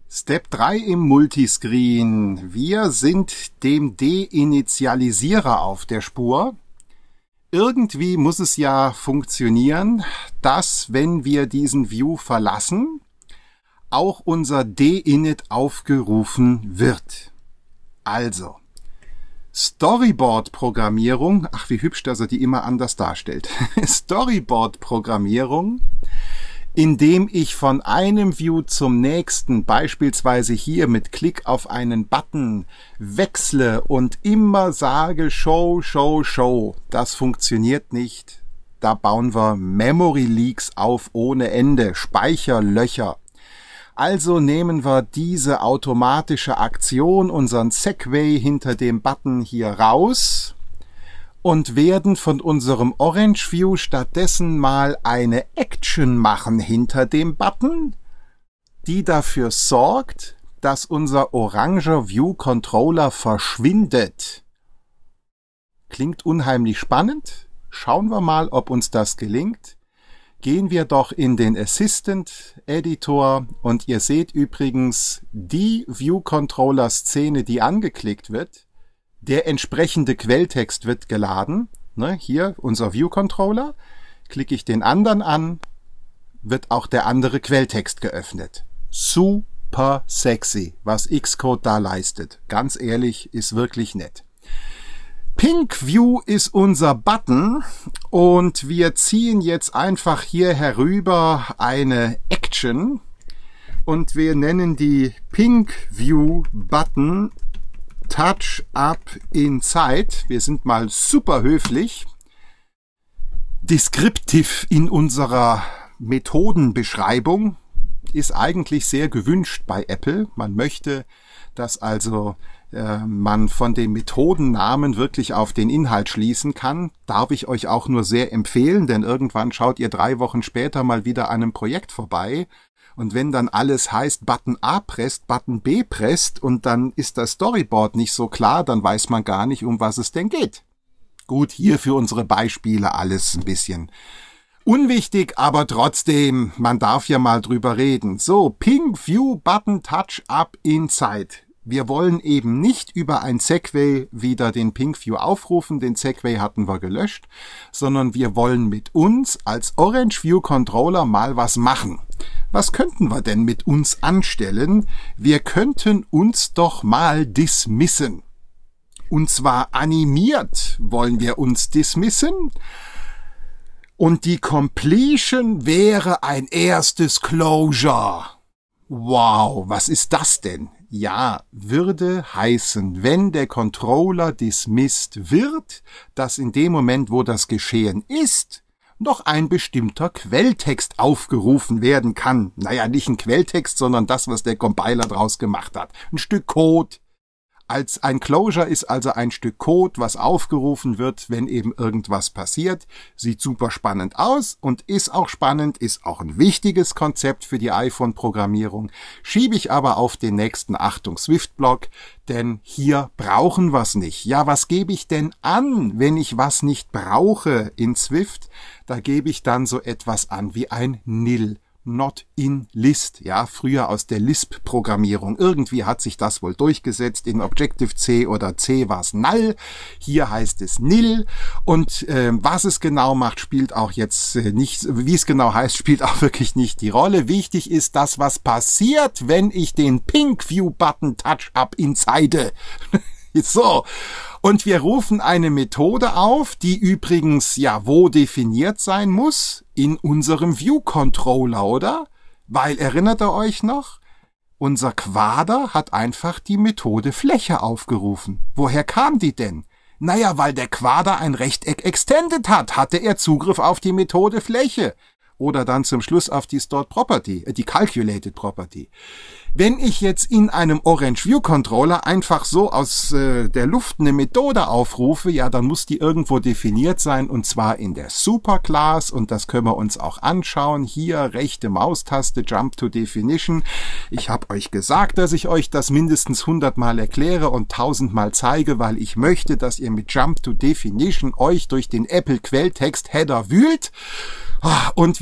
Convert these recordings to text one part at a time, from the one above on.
Step 3 im Multiscreen. Wir sind dem Deinitialisierer auf der Spur. Irgendwie muss es ja funktionieren, dass, wenn wir diesen View verlassen, auch unser Deinit aufgerufen wird. Also, Storyboard-Programmierung, ach wie hübsch, dass er die immer anders darstellt. Storyboard-Programmierung, indem ich von einem View zum nächsten, beispielsweise hier mit Klick auf einen Button, wechsle und immer sage Show, Show, Show. Das funktioniert nicht. Da bauen wir Memory Leaks auf ohne Ende, Speicherlöcher. Also nehmen wir diese automatische Aktion, unseren Segway hinter dem Button hier raus und werden von unserem Orange View stattdessen mal eine Action machen hinter dem Button, die dafür sorgt, dass unser oranger View Controller verschwindet. Klingt unheimlich spannend. Schauen wir mal, ob uns das gelingt. Gehen wir doch in den Assistant Editor und ihr seht übrigens die View Controller Szene, die angeklickt wird. Der entsprechende Quelltext wird geladen. Hier unser View Controller. Klicke ich den anderen an, wird auch der andere Quelltext geöffnet. Super sexy, was Xcode da leistet. Ganz ehrlich, ist wirklich nett. Pink View ist unser Button und wir ziehen jetzt einfach hier herüber eine Action und wir nennen die Pink View Button Touch Up Inside. Wir sind mal super höflich. Deskriptiv in unserer Methodenbeschreibung ist eigentlich sehr gewünscht bei Apple. Man möchte, dass also man von den Methodennamen wirklich auf den Inhalt schließen kann. Darf ich euch auch nur sehr empfehlen, denn irgendwann schaut ihr 3 Wochen später mal wieder an einem Projekt vorbei. Und wenn dann alles heißt, Button A presst, Button B presst und dann ist das Storyboard nicht so klar, dann weiß man gar nicht, um was es denn geht. Gut, hier für unsere Beispiele alles ein bisschen unwichtig, aber trotzdem, man darf ja mal drüber reden. So, Pink View Button Touch Up Inside. Wir wollen eben nicht über ein Segway wieder den Pink View aufrufen, den Segway hatten wir gelöscht, sondern wir wollen mit uns als Orange View Controller mal was machen. Was könnten wir denn mit uns anstellen? Wir könnten uns doch mal dismissen. Und zwar animiert wollen wir uns dismissen. Und die Completion wäre ein erstes Closure. Wow, was ist das denn? Ja, würde heißen, wenn der Controller dismissed wird, dass in dem Moment, wo das geschehen ist, noch ein bestimmter Quelltext aufgerufen werden kann. Naja, nicht ein Quelltext, sondern das, was der Compiler draus gemacht hat. Ein Stück Code. Als ein Closure ist also ein Stück Code, was aufgerufen wird, wenn eben irgendwas passiert. Sieht super spannend aus und ist auch spannend, ist auch ein wichtiges Konzept für die iPhone-Programmierung. Schiebe ich aber auf den nächsten, Achtung, Swift-Block, denn hier brauchen wir es nicht. Ja, was gebe ich denn an, wenn ich was nicht brauche in Swift? Da gebe ich dann so etwas an wie ein nil. Not in list, ja, früher aus der Lisp-Programmierung. Irgendwie hat sich das wohl durchgesetzt. In Objective-C oder C war es null. Hier heißt es nil. Und was es genau macht, spielt auch jetzt nicht, wie es genau heißt, spielt auch wirklich nicht die Rolle. Wichtig ist das, was passiert, wenn ich den Pink View Button Touch Up Inside. So. Und wir rufen eine Methode auf, die übrigens ja wo definiert sein muss? In unserem View Controller, oder? Weil, erinnert ihr euch noch? Unser Quader hat einfach die Methode Fläche aufgerufen. Woher kam die denn? Naja, weil der Quader ein Rechteck extended hat, hatte er Zugriff auf die Methode Fläche. Oder dann zum Schluss auf die Stored Property, die Calculated Property. Wenn ich jetzt in einem Orange View Controller einfach so aus der Luft eine Methode aufrufe, ja, dann muss die irgendwo definiert sein und zwar in der Superclass und das können wir uns auch anschauen. Hier rechte Maustaste, Jump to Definition. Ich habe euch gesagt, dass ich euch das mindestens 100 Mal erkläre und 1000 Mal zeige, weil ich möchte, dass ihr mit Jump to Definition euch durch den Apple Quelltext Header wühlt. Und wir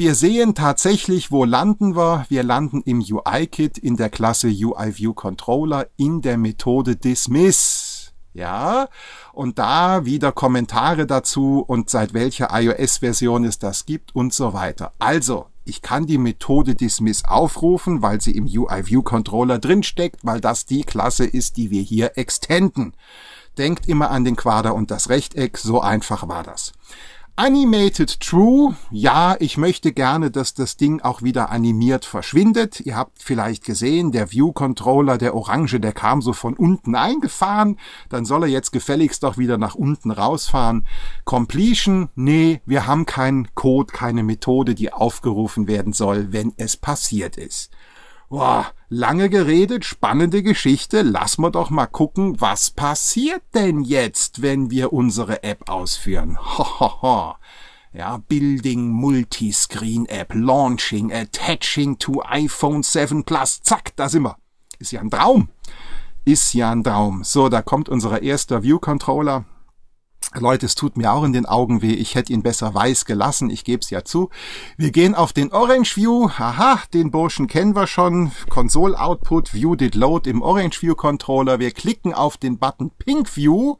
wir sehen tatsächlich, wo landen wir? Wir landen im UI-Kit in der Klasse UI-View-Controller in der Methode Dismiss. Ja, und da wieder Kommentare dazu und seit welcher iOS-Version es das gibt und so weiter. Also, ich kann die Methode Dismiss aufrufen, weil sie im UI-View-Controller drinsteckt, weil das die Klasse ist, die wir hier extenden. Denkt immer an den Quader und das Rechteck, so einfach war das. Animated True, ja, ich möchte gerne, dass das Ding auch wieder animiert verschwindet. Ihr habt vielleicht gesehen, der View-Controller, der orange, der kam so von unten eingefahren. Dann soll er jetzt gefälligst doch wieder nach unten rausfahren. Completion, nee, wir haben keinen Code, keine Methode, die aufgerufen werden soll, wenn es passiert ist. Boah, lange geredet, spannende Geschichte. Lass mal doch mal gucken, was passiert denn jetzt, wenn wir unsere App ausführen. Hohoho. Ja, Building Multiscreen App, Launching, Attaching to iPhone 7 Plus. Zack, da sind wir. Ist ja ein Traum. Ist ja ein Traum. So, da kommt unser erster View-Controller. Leute, es tut mir auch in den Augen weh. Ich hätte ihn besser weiß gelassen. Ich gebe es ja zu. Wir gehen auf den Orange View. Aha, den Burschen kennen wir schon. Console Output, View did load im Orange View Controller. Wir klicken auf den Button Pink View.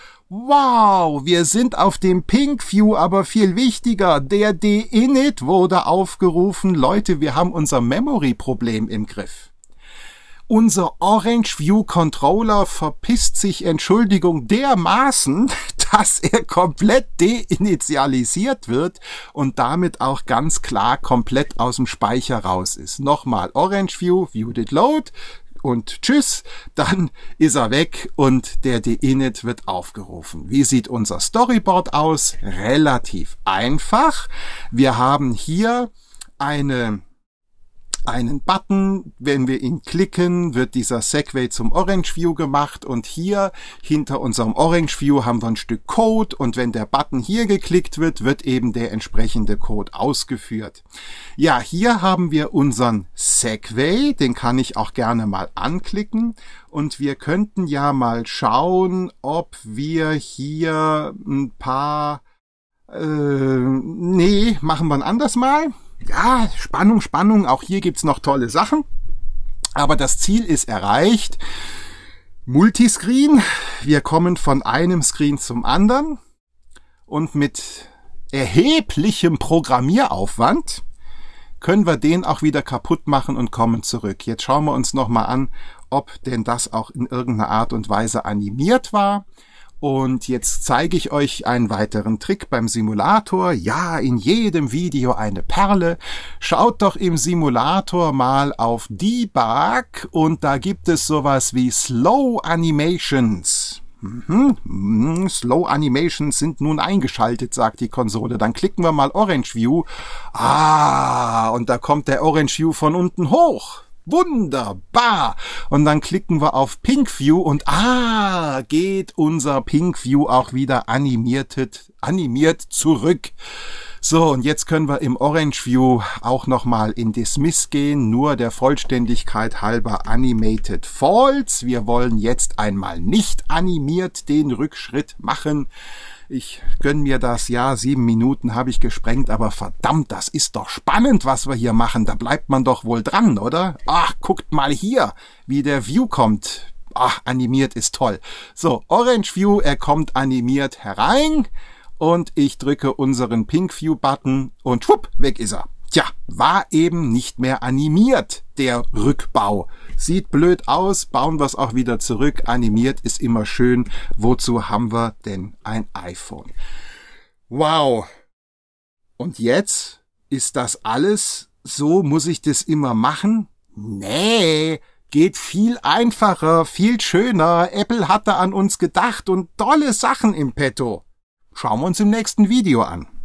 Wow, wir sind auf dem Pink View, aber viel wichtiger, der D-Init wurde aufgerufen. Leute, wir haben unser Memory-Problem im Griff. Unser Orange View Controller verpisst sich, Entschuldigung, dermaßen, dass er komplett deinitialisiert wird und damit auch ganz klar komplett aus dem Speicher raus ist. Nochmal Orange View, View did load und tschüss, dann ist er weg und der deinit wird aufgerufen. Wie sieht unser Storyboard aus? Relativ einfach. Wir haben hier einen Button, wenn wir ihn klicken, wird dieser Segway zum Orange View gemacht und hier hinter unserem Orange View haben wir ein Stück Code und wenn der Button hier geklickt wird, wird eben der entsprechende Code ausgeführt. Ja, hier haben wir unseren Segway, den kann ich auch gerne mal anklicken und wir könnten ja mal schauen, ob wir hier ein paar, nee, machen wir ein anderes Mal. Ja, Spannung, Spannung, auch hier gibt's noch tolle Sachen, aber das Ziel ist erreicht. Multiscreen, wir kommen von einem Screen zum anderen und mit erheblichem Programmieraufwand können wir den auch wieder kaputt machen und kommen zurück. Jetzt schauen wir uns nochmal an, ob denn das auch in irgendeiner Art und Weise animiert war. Und jetzt zeige ich euch einen weiteren Trick beim Simulator. Ja, in jedem Video eine Perle. Schaut doch im Simulator mal auf Debug und da gibt es sowas wie Slow Animations. Slow Animations sind nun eingeschaltet, sagt die Konsole. Dann klicken wir mal Orange View. Und da kommt der Orange View von unten hoch. Wunderbar! Und dann klicken wir auf Pink View und geht unser Pink View auch wieder animiert zurück. So, und jetzt können wir im Orange View auch nochmal in Dismiss gehen, nur der Vollständigkeit halber Animated False. Wir wollen jetzt einmal nicht animiert den Rückschritt machen. Ich gönn mir das, ja, 7 Minuten habe ich gesprengt, aber verdammt, das ist doch spannend, was wir hier machen. Da bleibt man doch wohl dran, oder? Ach, guckt mal hier, wie der View kommt. Ach, animiert ist toll. So, Orange View, er kommt animiert herein und ich drücke unseren Pink View Button und schwupp, weg ist er. Tja, war eben nicht mehr animiert, der Rückbau. Sieht blöd aus, bauen wir es auch wieder zurück. Animiert ist immer schön. Wozu haben wir denn ein iPhone? Wow. Und jetzt ist das alles so, muss ich das immer machen? Nee, geht viel einfacher, viel schöner. Apple hat da an uns gedacht und tolle Sachen im Petto. Schauen wir uns im nächsten Video an.